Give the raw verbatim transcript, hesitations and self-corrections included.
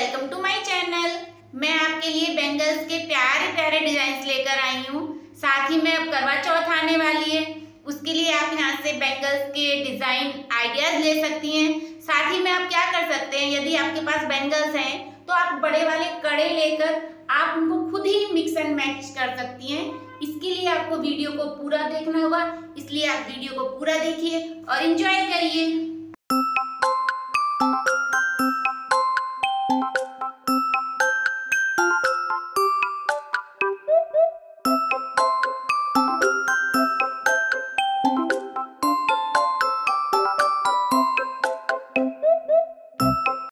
Welcome to my channel. मैं आपके लिए बैंगल्स के प्यारे प्यारे डिजाइन लेकर आई हूँ। साथ ही में अब करवा चौथ आने वाली है, उसके लिए आप यहाँ से बैंगल्स के डिजाइन आइडियाज ले सकती हैं। साथ ही में आप क्या कर सकते हैं, यदि आपके पास बैंगल्स हैं तो आप बड़े वाले कड़े लेकर आप उनको खुद ही मिक्स एंड मैच कर सकती हैं। इसके लिए आपको वीडियो को पूरा देखना होगा, इसलिए आप वीडियो को पूरा देखिए और एंजॉय करिए।